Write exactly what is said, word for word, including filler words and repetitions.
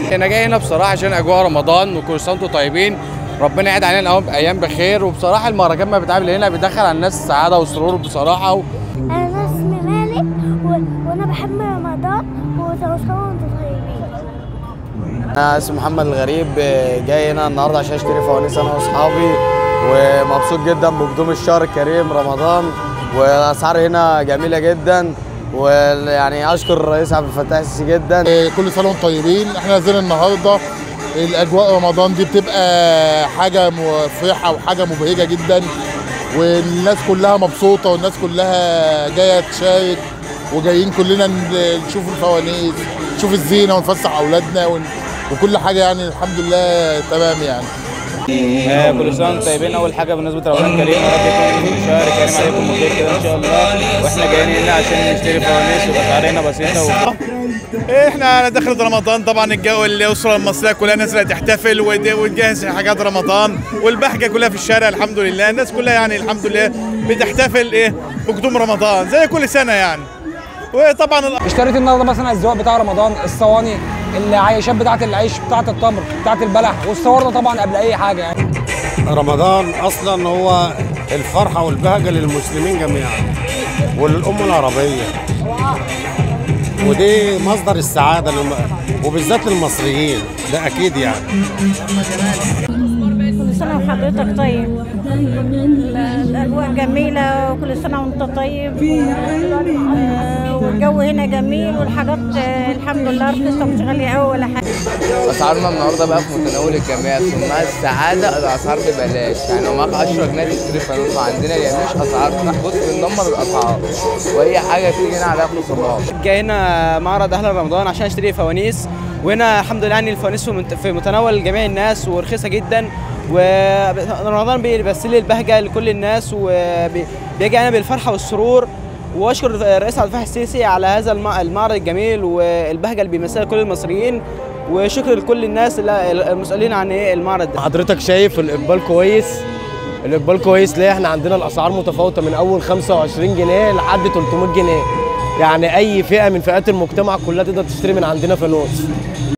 انا جاي هنا بصراحه عشان اجواء رمضان وكل سنه وانتم طيبين، ربنا يعيد علينا ايام بخير. وبصراحه المهرجان ما بيتعمل هنا بيدخل على الناس سعاده وسرور بصراحه و... انا اسمي مالك و... وانا بحب رمضان وكل سنه وانتم طيبين. انا اسمي محمد الغريب، جاي هنا النهارده عشان اشتري فوانيس انا واصحابي، ومبسوط جدا بقدوم الشهر الكريم رمضان، والاسعار هنا جميله جدا، ويعني اشكر الرئيس عبد الفتاح السيسي جدا. كل سنه وانتم طيبين. احنا نازلين النهارده، الاجواء رمضان دي بتبقى حاجه مفرحه وحاجه مبهجه جدا، والناس كلها مبسوطه والناس كلها جايه تشارك، وجايين كلنا نشوف الفوانيس، نشوف الزينه ونفسح اولادنا وكل حاجه، يعني الحمد لله تمام يعني. آه كل سنه وانتم طيبين. اول حاجه بالنسبه لرمضان كريم، يا رب يكون شهر كريم عليكم بخير كده ان شاء الله، واحنا جايين هنا عشان نشتري فوانيس واسعار هنا بسيطه و... احنا دخلت رمضان طبعا، الجو الاسره المصريه كلها نازله تحتفل وتجهز حاجات رمضان، والبهجه كلها في الشارع الحمد لله، الناس كلها يعني الحمد لله بتحتفل ايه بقدوم رمضان زي كل سنه يعني. وطبعا اشتريت النهارده مثلا الزواق بتاع رمضان، الصواني، العيشات بتاعه العيش، بتاعه التمر، بتاعه البلح، والصور طبعا قبل اي حاجه يعني. رمضان اصلا هو الفرحه والبهجه للمسلمين جميعا وللامه العربيه، ودي مصدر السعاده لهم وبالذات للمصريين، ده اكيد يعني. كل سنه وحضرتك طيب، الاجواء جميله وكل سنه وانت طيب، والجو هنا جميل والحاجات الحمد لله رخيصه مش غاليه قوي ولا حاجه. اسعارنا النهارده بقى في متناول الجميع، ثم السعاده الاسعار ببلاش، يعني لو معاك عشرة جنيه تشتري فانوس عندنا يا مش اسعار، بص بندمر الاسعار واي حاجه تيجي هنا عليها فلوس الله. جاي هنا معرض اهل رمضان عشان اشتري فوانيس، وهنا الحمد لله يعني الفوانيس في متناول جميع الناس ورخيصه جدا، ورمضان بيمثل لي البهجه لكل الناس وبيجي هنا بالفرحه والسرور. واشكر الرئيس عبد الفتاح السيسي على هذا المعرض الجميل والبهجه اللي بيمثلها كل المصريين، وشكر لكل الناس المسؤولين عن ايه المعرض ده. حضرتك شايف الاقبال كويس، الاقبال كويس ليه؟ احنا عندنا الاسعار متفاوته من اول خمسة وعشرين جنيه لحد تلتمية جنيه، يعني اي فئه من فئات المجتمع كلها تقدر تشتري من عندنا فانوس.